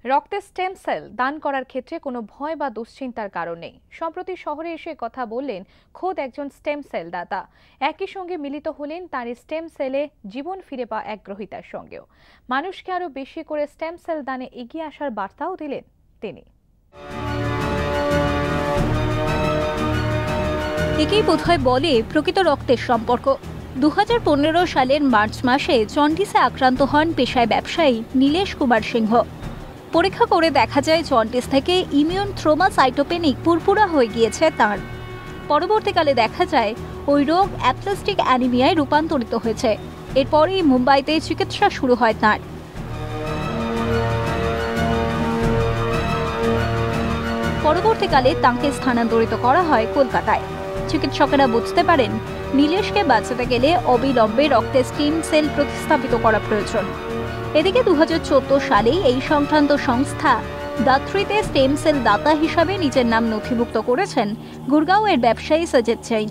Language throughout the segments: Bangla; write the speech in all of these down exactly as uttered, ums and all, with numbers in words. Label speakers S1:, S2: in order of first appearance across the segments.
S1: রক্তে স্টেম সেল দান করার ক্ষেত্রে কোনো ভয় বা দুশ্চিন্তার কারণ নেই। সম্প্রতি শহরে এসে কথা বললেন খোদ একজন স্টেম সেল দাতা। একই সঙ্গে মিলিত হলেন তার স্টেম সেলে জীবন ফিরে পাওয়া এক গ্রহীতার সঙ্গেও। মানুষকে আরো বেশি করে স্টেম সেল দানে এগিয়ে আসার বার্তাও দিলেন তিনি।
S2: একেই বোধহয় বলে প্রকৃত রক্তের সম্পর্ক। দু হাজার পনেরো সালের মার্চ মাসে জন্ডিসে আক্রান্ত হন পেশায় ব্যবসায়ী নীলেশ কুমার সিংহ। পরীক্ষা করে দেখা যায় জন্ডিস থেকে ইমিউন থ্রোমাসাইটোপেনিক পুরপুরা হয়ে গিয়েছে তাঁর। পরবর্তীকালে দেখা যায় ওই রোগ অ্যাপ্লাস্টিক অ্যানিমিয়ায় রূপান্তরিত হয়েছে। এরপরই মুম্বাইতে চিকিৎসা শুরু হয় তাঁর। পরবর্তীকালে তাঁকে স্থানান্তরিত করা হয় কলকাতায়। চিকিৎসকেরা বুঝতে পারেন নীলেশকে বাঁচাতে গেলে অবিলম্বে রক্তে স্টেম সেল প্রতিস্থাপিত করা প্রয়োজন। এদিকে দু হাজার চোদ্দ সালেই এই সংক্রান্ত সংস্থা দাত্রিতে স্টেম সেল দাতা হিসাবে নিজের নাম নথিভুক্ত করেছেন গুরগাঁওয়ের ব্যবসায়ী সজত জৈন।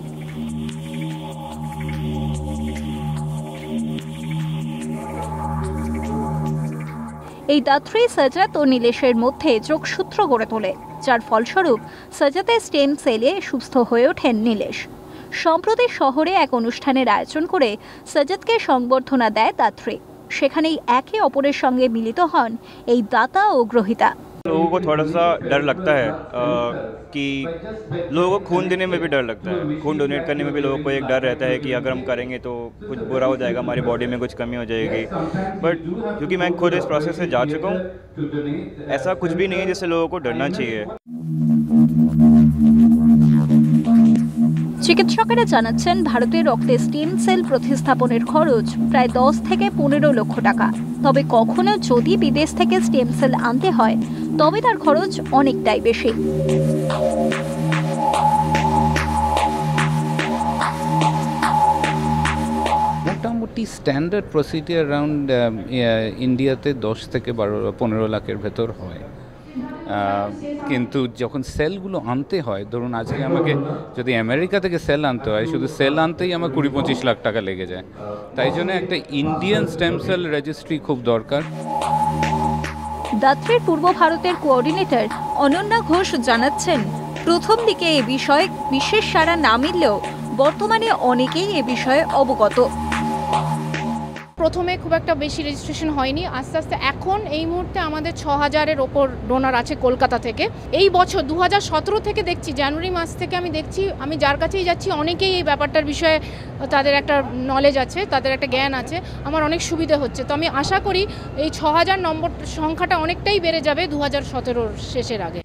S2: এই দাত্রি সজত ও নীলেশের মধ্যে যোগসূত্র গড়ে তোলে, যার ফলস্বরূপ সজতের স্টেম সেলে সুস্থ হয়ে ওঠেন নীলেশ। সম্প্রতি শহরে এক অনুষ্ঠানের আয়োজন করে সজতকে সংবর্ধনা দেয় দাত্রি। সেখানেই একে অপরের সঙ্গে মিলিত হন এই দাতা ও গ্রহীতা।
S3: लोगों को थोड़ा सा डर लगता है आ, कि लोगों को खून देने में भी डर लगता है। खून डोनेट करने में भी लोगों को एक डर रहता है कि अगर हम करेंगे तो कुछ बुरा हो जाएगा, हमारी बॉडी में कुछ कमी हो जाएगी। बट क्योंकि मैं खुद इस प्रोसेस से जा चुका हूँ, ऐसा कुछ भी नहीं है जिससे लोगों को डरना चाहिए।
S2: চিকিৎসকেরা জানাচ্ছেন ভারতে রক্তে স্টেম সেল প্রতিস্থাপনের খরচ প্রায় দশ থেকে পনেরো লক্ষ টাকা। তবে কখনো যদি বিদেশ থেকে স্টেম সেল আনতে হয় তবে তার খরচ অনেকটাই বেশি।
S4: মোটামুটি স্ট্যান্ডার্ড প্রসিডিওর অ্যারাউন্ড ইন্ডিয়াতে দশ থেকে বারো পনেরো লাখের ভেতর হয়। কিন্তু যখন সেলগুলো আনতে হয়, ধরুন আজকে আমাকে যদি আমেরিকা থেকে সেল আনতে হয়, শুধু সেল আনতেই আমার কুড়ি পঁচিশ লাখ টাকা লেগে যায়। তাই জন্য একটা ইন্ডিয়ান স্টেম সেল রেজিস্ট্রি খুব দরকার।
S2: দাত্রির পূর্ব ভারতের কোঅর্ডিনেটর অনন্যা ঘোষ জানাচ্ছেন, প্রথম দিকে এ বিষয়ে বিশেষ সাড়া না মিললেও বর্তমানে অনেকেই এ বিষয়ে অবগত।
S5: প্রথমে খুব একটা বেশি রেজিস্ট্রেশন হয়নি, আস্তে আস্তে এখন এই মুহূর্তে আমাদের ছ হাজারের ওপর ডোনার আছে কলকাতা থেকে। এই বছর দু হাজার সতেরো থেকে দেখছি, জানুয়ারি মাস থেকে আমি দেখছি, আমি যার কাছেই যাচ্ছি অনেকেই এই ব্যাপারটার বিষয়ে তাদের একটা নলেজ আছে, তাদের একটা জ্ঞান আছে। আমার অনেক সুবিধা হচ্ছে। তো আমি আশা করি এই ছ হাজার নম্বর সংখ্যাটা অনেকটাই বেড়ে যাবে দু হাজার সতেরোর শেষের আগে।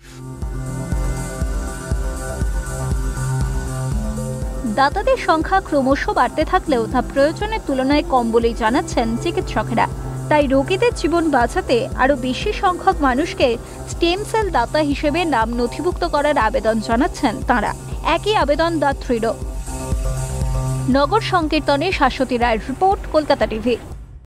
S2: দাতাদের সংখ্যা ক্রমশ বাড়তে থাকলেও তা প্রয়োজনের তুলনায় কম বলেই জানাচ্ছেন চিকিৎসকেরা। তাই রোগীদের জীবন বাঁচাতে আরও বেশি সংখ্যক মানুষকে স্টেম সেল দাতা হিসেবে নাম নথিভুক্ত করার আবেদন জানাচ্ছেন তাঁরা। একই আবেদন দাত্রিরও। নগর সংকীর্তনে শাশ্বতী রায়ের রিপোর্ট, কলকাতা টিভি।